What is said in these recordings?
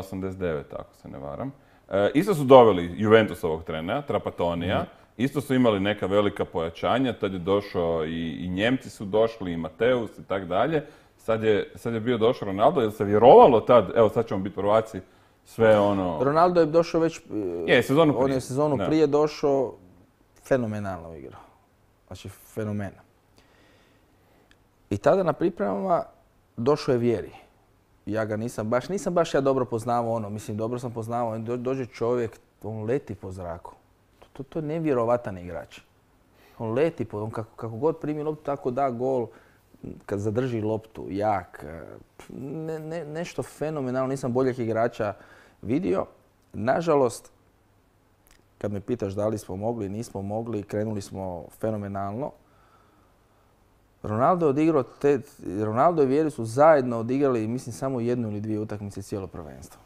89, ako se ne varam. Isto su doveli Juventusovog trenera, Trapatonija. Isto su imali neka velika pojačanja, tad je došao i Njemci su došli, i Mateus i tak dalje. Sad je bio došao Ronaldo, jer se vjerovalo tad, evo sad ćemo biti prvaci, sve ono... Ronaldo je došao već... sezonu prije. On je sezonu prije došao, fenomenalno igrao. Znači, fenomen. I tada na pripremama došao je Vjeri. Ja ga nisam baš ja dobro poznavao ono, mislim dobro sam poznavao, dođe čovjek, on leti po zraku. To je nevjerovatan igrač. On leti, kako god primi loptu, tako da gol, kad zadrži loptu, jak. Nešto fenomenalno, nisam boljeg igrača vidio. Nažalost, kad me pitaš da li smo mogli, nismo mogli, krenuli smo fenomenalno. Ronaldo i Vjeri su zajedno odigrali, mislim, samo jednu ili dvije utakmice cijelo prvenstvo.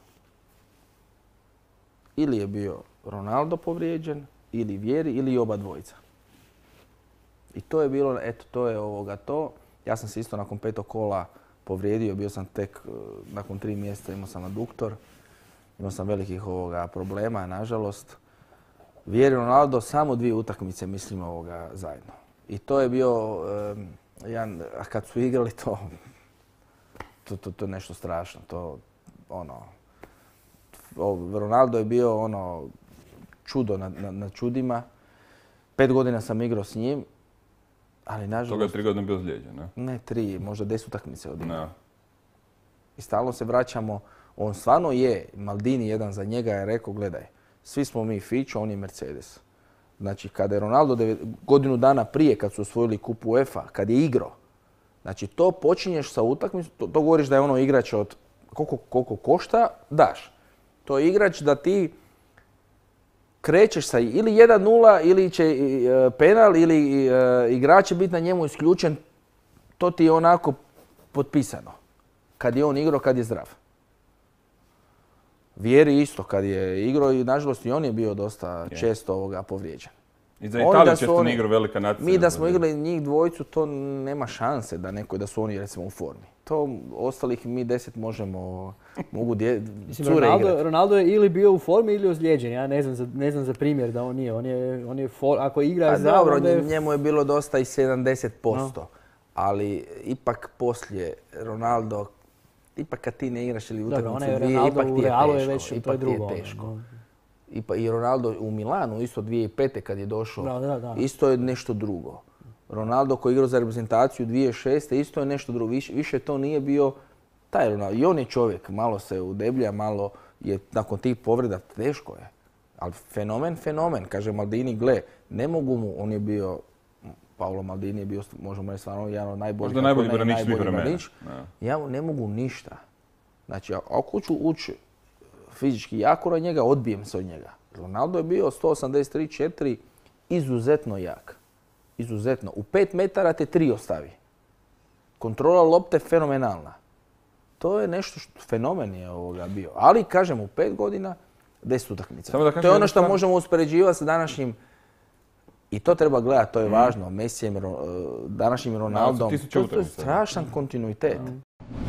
Ili je bio Ronaldo povrijeđen, ili Vjeri, ili oba dvojica. I to je bilo, eto, to je to. Ja sam se isto nakon 5. kola povrijedio, bio sam tek nakon 3 mjeseca, imao sam aduktor. Imao sam velikih problema, nažalost. Vjeri Ronaldo samo 2 utakmice, mislim, zajedno. I to je bio, a kad su igrali to je nešto strašno. Ronaldo je bio čudo na čudima. 5 godina sam igrao s njim, ali nažalost... Toga je 3 godine bio ozlijeđen, ne? Ne, 3, možda 10 utakmice odigrao. I stalno se vraćamo. On stvarno je, Maldini jedan za njega je rekao, gledaj, svi smo mi Fićo, on je Mercedes. Znači, kada je Ronaldo godinu dana prije, kad su osvojili kup UEFA, kad je igrao, znači to počinješ sa utakmicom, to govoriš da je ono igrač od koliko košta, daš. To je igrač da ti krećeš sa ili 1-0 ili će penal ili igrač će biti na njemu isključen, to ti je onako potpisano. Kad je on igrao, kad je zdrav. Vjeri isto, kad je igrao i nažalost i on je bio dosta često povrijeđen. I za Italiju često ne igrao velika nacija. Mi da smo igrali njih dvojicu, to nema šanse da su oni recimo u formi. To ostalih mi 10 mogu cure igrati. Ronaldo je ili bio u formi ili ozlijeđen. Ja ne znam za primjer da on nije. On je ako igra zdravo... Dobro, njemu je bilo dosta i 70%. No. Ali ipak poslije Ronaldo, ipak kad ti ne igraš ili utakmicu dvije, ipak ti je teško. I Ronaldo u Milanu, isto 2005. kad je došao, isto je nešto drugo. Ronaldo koji je igrao za reprezentaciju 2006. isto je nešto drugo. Više to nije bio taj Ronaldo. I on je čovjek, malo se udeblja, malo je nakon tih povreda teško je. Ali fenomen. Kaže Maldini, gle, ne mogu mu, on je bio, Paolo Maldini je bio, možemo reći stvarno, jedan od najboljih. Možda najbolji branič svih vremena. Ja mu ne mogu ništa. Znači, ako ću ući fizički jako na njega, odbijem se od njega. Ronaldo je bio 183-4, izuzetno jak. Izuzetno. U 5 metara te 3 ostavi. Kontrola lopte fenomenalna. To je nešto fenomen je bio. Ali, kažem, u 5 godina 10 utakmica. To je ono što možemo uspoređivati sa današnjim, i to treba gledati, to je važno, Messijem, današnjim Ronaldom. To je strašan kontinuitet.